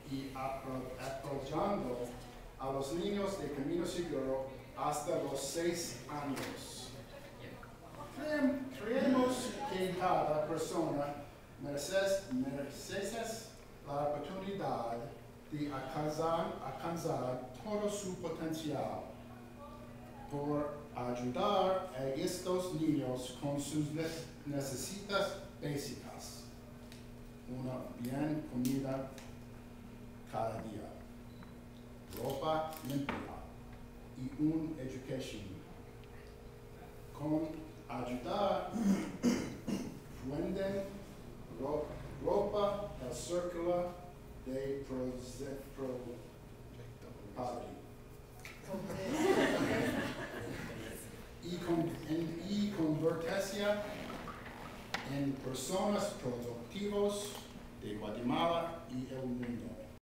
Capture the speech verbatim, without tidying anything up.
y apro- apoyando a los niños de Camino Seguro hasta los seis años. Creem- Creemos que cada persona merece, merece la oportunidad de alcanzar, alcanzar todo su potencial por ayudar a estos niños con sus ne- necesidades básicas. Una bien comida cada día, ropa limpia y un educación. Con ayudar, funden ro- ropa el círculo de proze- pro- poverty. y, con, en, y convertirse en personas productivas de Guatemala y el mundo.